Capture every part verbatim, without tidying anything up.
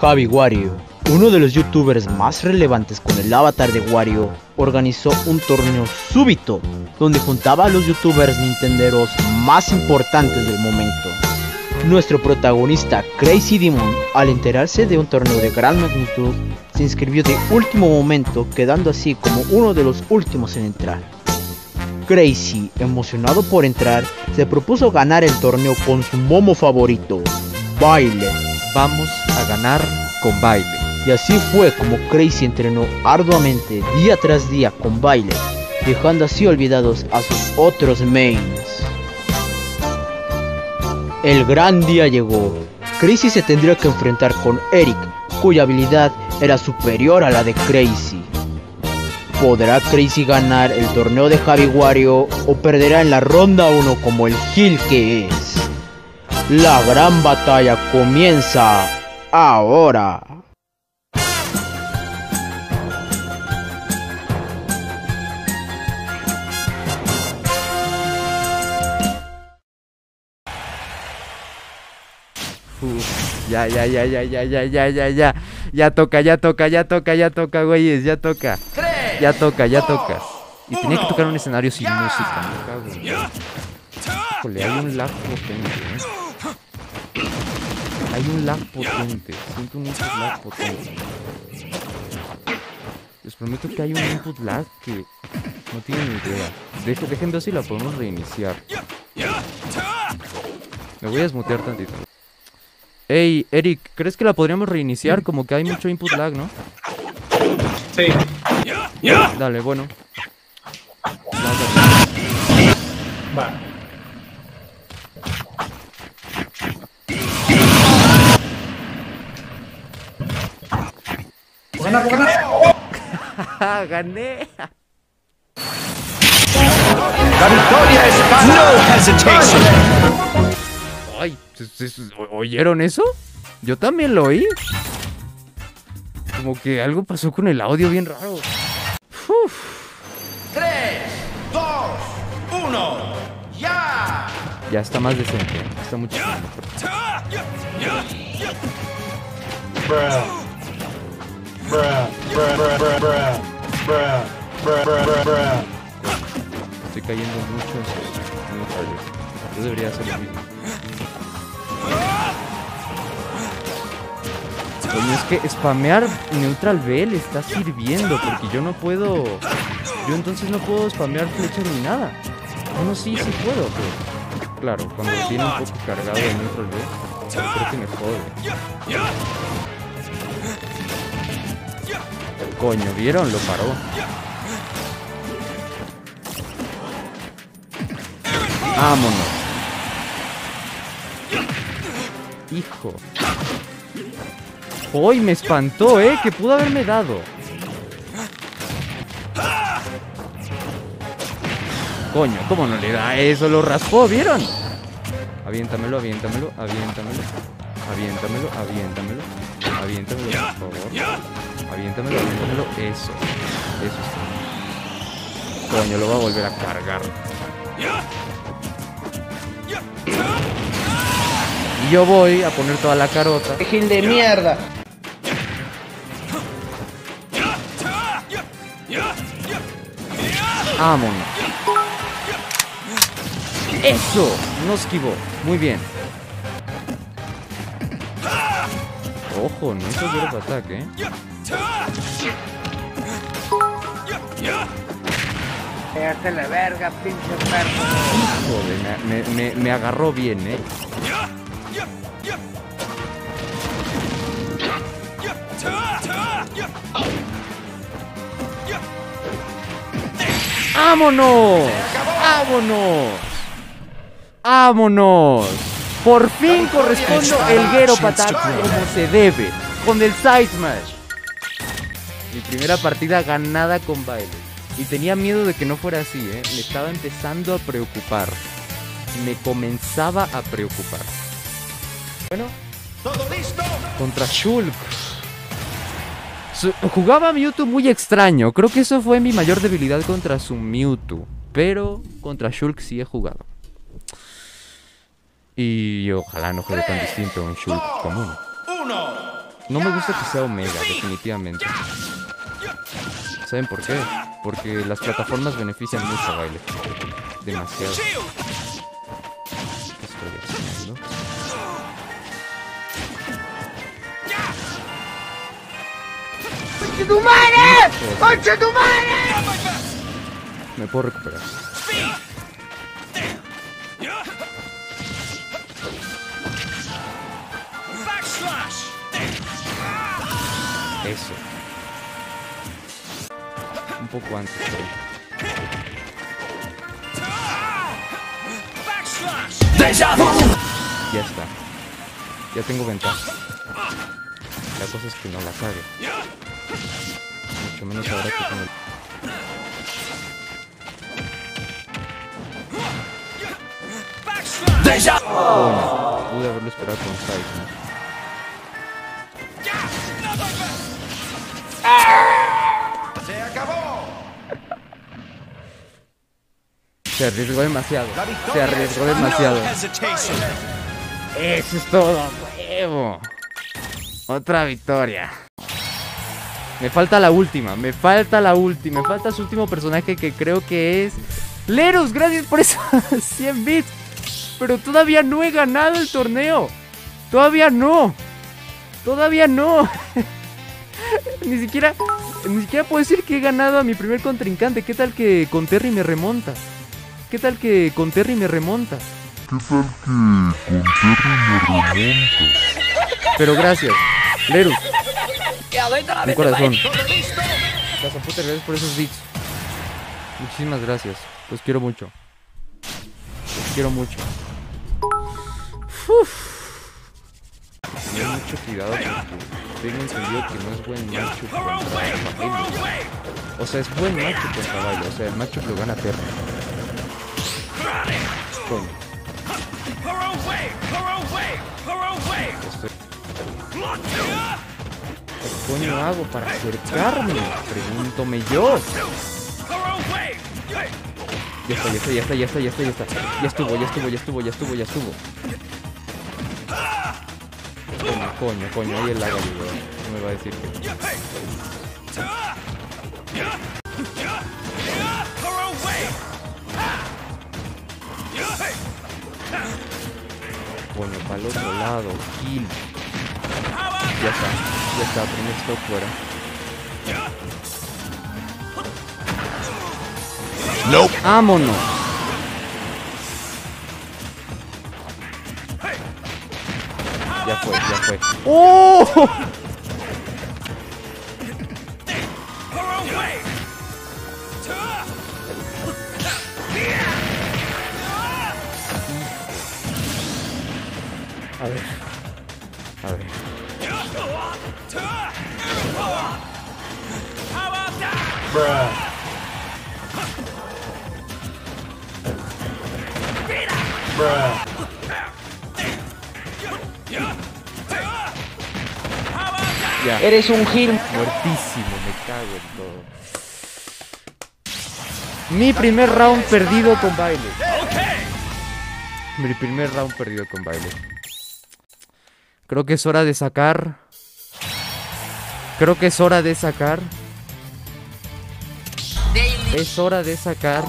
Javi Wario, uno de los youtubers más relevantes con el avatar de Wario, organizó un torneo súbito donde juntaba a los youtubers nintenderos más importantes del momento. Nuestro protagonista Crazy Demon, al enterarse de un torneo de gran magnitud, se inscribió de último momento, quedando así como uno de los últimos en entrar. Crazy, emocionado por entrar, se propuso ganar el torneo con su momo favorito, Baile. Vamos a ganar con Baile. Y así fue como Crazy entrenó arduamente día tras día con Baile, dejando así olvidados a sus otros mains. El gran día llegó. Crazy se tendría que enfrentar con Eric, cuya habilidad era superior a la de Crazy. ¿Podrá Crazy ganar el torneo de Javi Wario o perderá en la ronda uno como el Gil que es? La gran batalla comienza ahora. Uf, ya, ya, ya, ya, ya, ya, ya, ya, ya. Ya toca, ya toca, ya toca, ya toca, güeyes, ya toca. Ya toca, ya toca. Y tenía que tocar un escenario sin música, me cago. Híjole, hay un lag potente, ¿eh? Hay un lag potente. Siento un input lag potente. Les prometo que hay un input lag que no tienen ni idea. Dejen, dejen ver si la podemos reiniciar. Me voy a desmutear tantito. Ey, Eric, ¿crees que la podríamos reiniciar? Como que hay mucho input lag, ¿no? Sí. Dale, bueno. Va. Buena, buena. ¡Gané! La victoria es para no hesitation. Ay, ¿oyeron eso? Yo también lo oí. Como que algo pasó con el audio bien raro. Uf. tres, dos, uno, ya. Ya está más decente. Está muchísimo mejor. Bruh. Bruh, bruh, bruh, bruh, bruh, bruh, bruh, bruh, bruh, bruh. Estoy cayendo mucho en los fallos. Yo debería hacer lo mismo. Coño, es que spamear Neutral B le está sirviendo, porque yo no puedo... Yo entonces no puedo spamear flechas ni nada. Bueno, sí, sí puedo, pero... Claro, cuando tiene un poco cargado el Neutral B, creo que me jode. Coño, ¿vieron? Lo paró. Vámonos. Hijo. ¡Uy! Me espantó, ¿eh? Que pudo haberme dado. Coño, ¿cómo no le da eso? Lo raspó, ¿vieron? Aviéntamelo, aviéntamelo, aviéntamelo. Aviéntamelo, aviéntamelo. Aviéntamelo, por favor. Aviéntamelo, aviéntamelo. Eso. Eso está. Coño, lo va a volver a cargar. Y yo voy a poner toda la carota. ¡Gil de mierda! Vámonos. ¡Eso! No esquivó. Muy bien. Ojo, no hizo zero ataque, ¿eh? Déjate la verga, pinche perro. Joder, me, me, me agarró bien, ¿eh? ¡Vámonos! ¡Vámonos! ¡Vámonos! Por fin correspondo el Gero Patak como se debe, con el Side Smash. Mi primera partida ganada con Baile. Y tenía miedo de que no fuera así, ¿eh? Me estaba empezando a preocupar. Me comenzaba a preocupar. Bueno, contra Shulk. Su jugaba Mewtwo muy extraño. Creo que eso fue mi mayor debilidad contra su Mewtwo. Pero contra Shulk sí he jugado. Y ojalá no juegue tan distinto a un Shulk común. No me gusta que sea Omega, definitivamente. ¿Saben por qué? Porque las plataformas benefician mucho a Baile. Demasiado. ¿Qué estoy haciendo? ¡Concha tu madre! ¡Concha tu madre! Me puedo recuperar. Eso. Un poco antes, pero... Ya está. Ya tengo ventaja. La cosa es que no la cague. Mucho menos ahora que tengo el... Oh, pude haberlo esperado con Side, ¿no? ¡Se acabó! Se arriesgó demasiado. Se arriesgó demasiado. Eso es todo, huevo. Otra victoria. Me falta la última. Me falta la última. Me falta su último personaje, que creo que es Lerus. Gracias por esos cien bits. Pero todavía no he ganado el torneo. Todavía no. Todavía no. Ni siquiera Ni siquiera puedo decir que he ganado a mi primer contrincante. ¿Qué tal que con Terry me remonta? ¿Qué tal que con Terry me remonta? ¿Qué tal que con Terry me remonta? Pero gracias, Lerus. Un corazón. Casaputa, gracias por esos bits. Muchísimas gracias. Los quiero mucho. Los quiero mucho. Uf. Tener mucho cuidado porque tengo entendido que no es buen macho contra Baile. O sea, es buen macho contra Baile. O sea, el macho lo gana Terry. Coño. Estoy... ¿Qué coño hago para acercarme? Pregúntome yo. Ya está, ya está, ya está, ya está, ya está, ya está. Ya estuvo, ya estuvo, ya estuvo, ya estuvo, ya estuvo. Coño, coño, coño, ahí el lago, no me va a decir que... Coño, para el otro lado, kill. Ya está, ya está, primer stop fuera. Nope. ¡Vámonos! Ya fue, ya fue. ¡Oh! A ver. A ver. Bruh. Bruh. Ya. Eres un gil. Muertísimo, me cago en todo. Mi primer round perdido con Baile. Mi primer round perdido con Baile. Creo que es hora de sacar. Creo que es hora de sacar. Es hora de sacar.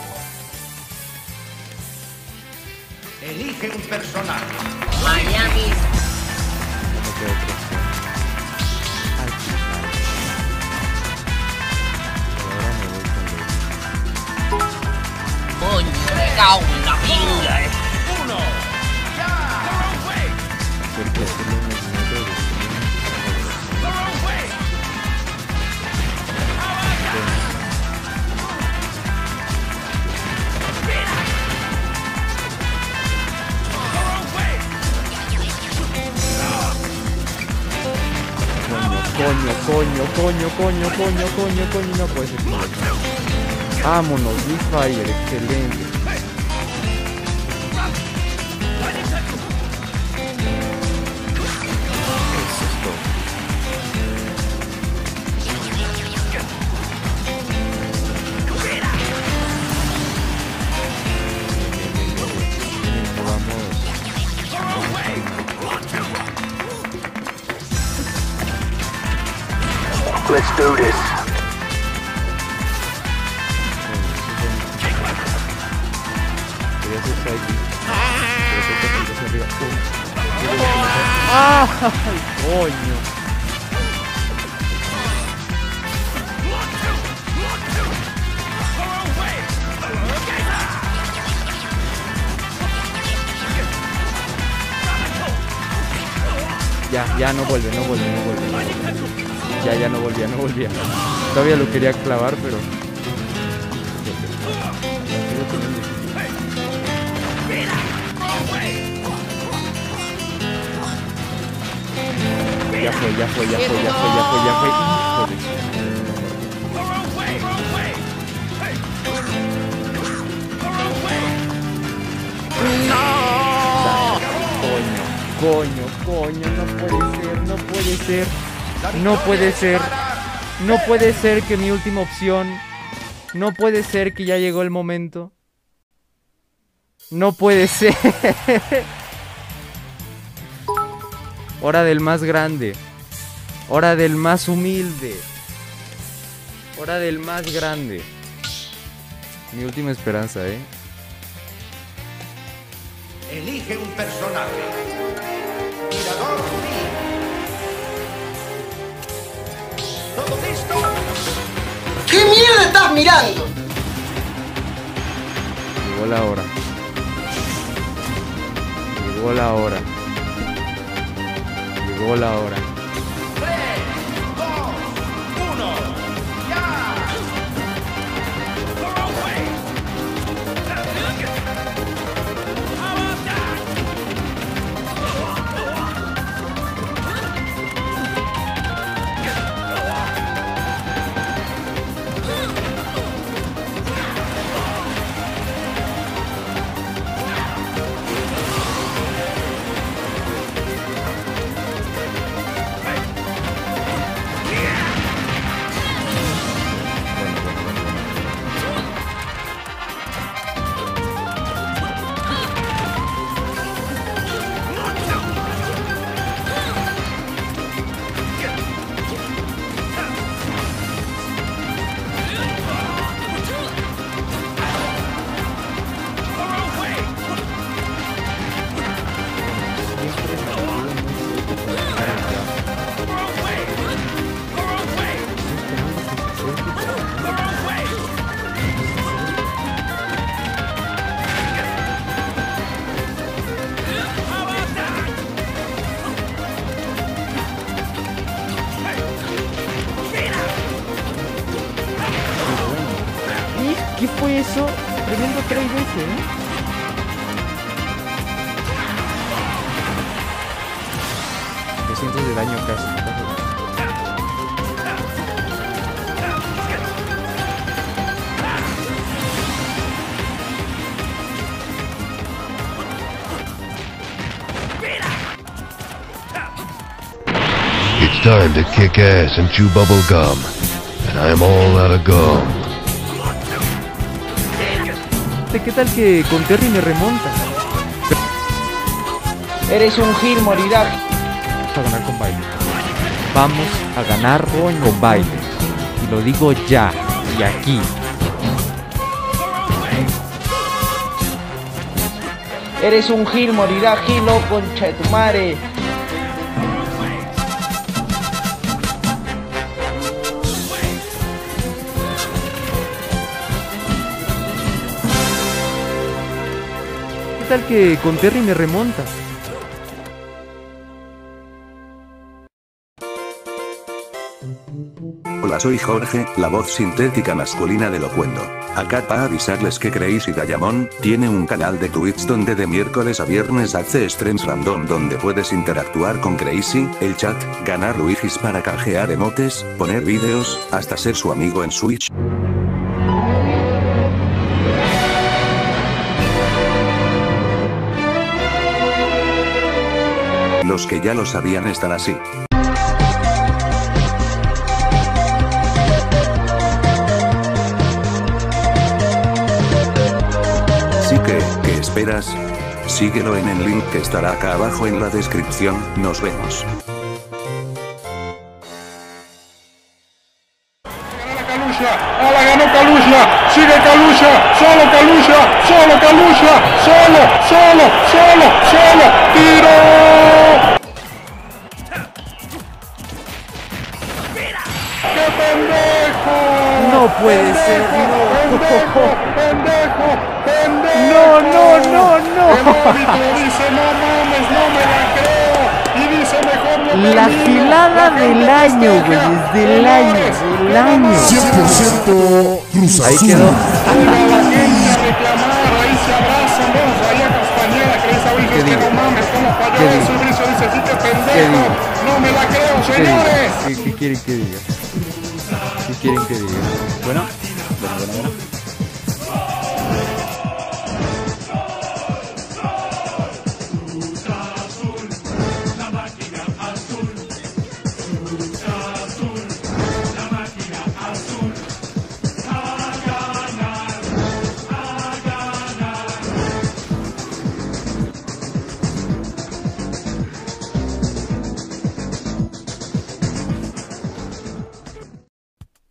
Elige un personaje. Miami. No queda otra opción. Al final. Ahora me voy con Lerus. Coño, me cago en la pinga, eh. Porque hacerlo en el metro de Coño, coño, coño, coño, coño, coño, coño, no puede ser que no lo haga. Vámonos, Big Fire, excelente. Eso es todo. Vamos. Let's do this. Quería hacer Psyche. Pero fue que se arriba. ¡Ah! ¡Ay, coño! Ya, ya no vuelve, no vuelve, no vuelve, no vuelve. Ya, ya no volvía, no volvía. Todavía lo quería clavar, pero... Ya fue, ya fue, ya fue, ya fue, ya fue, ya fue. Híjole. Coño, coño, no puede ser, no puede ser. No puede ser. No puede ser que mi última opción. No puede ser que ya llegó el momento. No puede ser. Hora del más grande. Hora del más humilde. Hora del más grande. Mi última esperanza, ¿eh? Elige un personaje. Mirador Lee. ¿Todo listo? ¿Qué mierda estás mirando? Llegó la hora. Llegó la hora. Llegó la hora. tres, dos, uno, ya. ¿Qué fue eso? Tremendo tres veces, ¿eh? doscientos de daño casi. It's time to kick ass and chew bubble gum. And I'm all out of gum. ¿Qué tal que con Terry me remonta? Eres un gil, morirás. Vamos a ganar con baile. Vamos a ganar con baile. Y lo digo ya y aquí. Eres un gil, morirás, gilo, concha de tu madre. ¿Qué tal que con Terry me remonta? Hola, soy Jorge, la voz sintética masculina de Locuendo. Acá para avisarles que Crazy Diamond tiene un canal de Twitch donde de miércoles a viernes hace streams random donde puedes interactuar con Crazy, el chat, ganar Luigis para canjear emotes, poner vídeos, hasta ser su amigo en Switch. Los que ya lo sabían están así. Así que, ¿qué esperas? Síguelo en el link que estará acá abajo en la descripción, nos vemos. Kalusha. Ah, la ganó Kalusha. Sigue Kalusha. Solo Kalusha. Solo Kalusha. Solo, solo, solo, solo. ¡Tiro! ¡Qué pendejo! No puede ser, ¡Pendejo! ¡Pendejo! ¡Pendejo! No, no, no, no. El árbitro dice, no mames, no me la creo. Y dice, mejor no La termino. gilada La gente del año, festeja. güey, del año, Señores, del no año. mames. cien por ciento Cruz Ahí Azul. quedó. Llega la gente a reclamar, ahí se abrazan, vamos ahí a Castañeda, que dice Bricio, ¿Qué es que digo? no mames, ¿cómo falló ¿Qué eso? digo? Y Bricio dice, sí que ¿Qué pendejo, digo? no me la creo, ¿Qué, señores. ¿Qué, qué quieren que diga? ¿Qué quieren que diga? Bueno, bueno, bueno, bueno.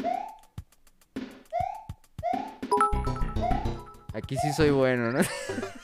Aquí sí soy bueno, ¿no?